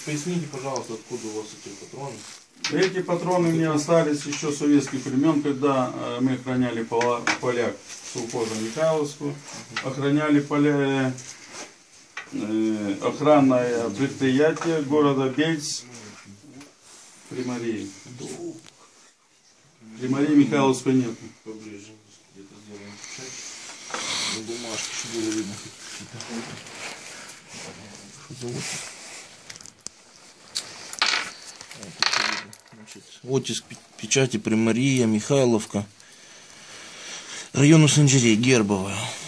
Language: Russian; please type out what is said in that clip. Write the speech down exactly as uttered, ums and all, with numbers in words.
поясните, пожалуйста, откуда у вас эти патроны? Эти патроны мне остались еще с советских времен, когда мы охраняли поля совхоза Михайловскую, охраняли поля, э, охранное предприятие города Бельц при Марии. При Марии Михайловской нет. Поближе, где-то сделаем печать. На бумажке, чтобы было видно. Значит, оттиск печати при Мария Михайловка, район Усанжерей, Гербовая.